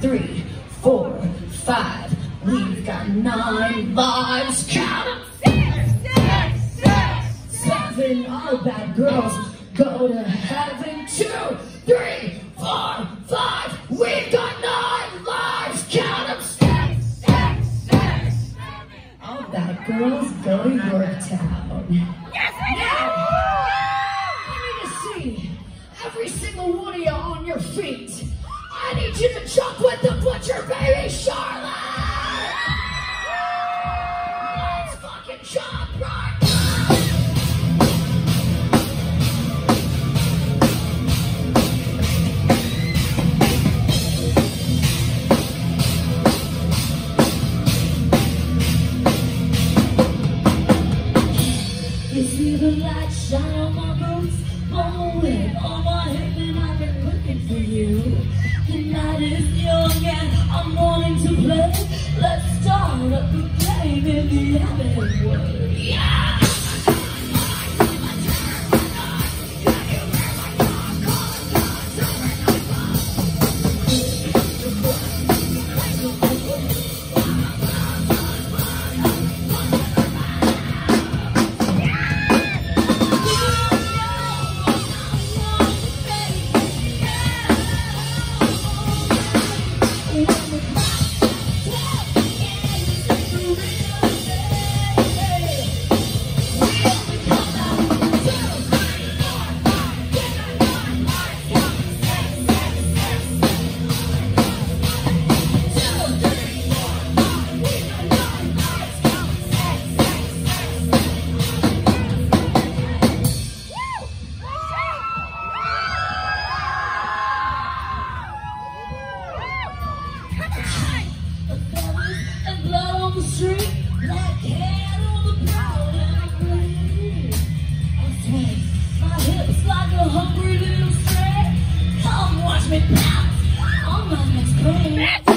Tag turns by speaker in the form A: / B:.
A: 3, 4, 5. We've got 9 lives. Count 'em. 6, 7. All bad girls go to heaven. 2, 3, 4, 5. We've got 9 lives. Count 'em. 6. All bad girls go to Yorktown.
B: Yes, we do!
A: I need to see every single one of you on your feet. I need you to jump with the butcher, baby, Charlotte! Let's fucking jump right now! You see the light shine on my boots, blowing on my hip, and I've been looking for you. The night is young and I'm wanting to play. Let's start up the game in the alleyway. Yeah! And blood on the street, black cat on the ground, and I bleed. I swing my hips like a hungry little stray. Come watch me pounce on my next plane.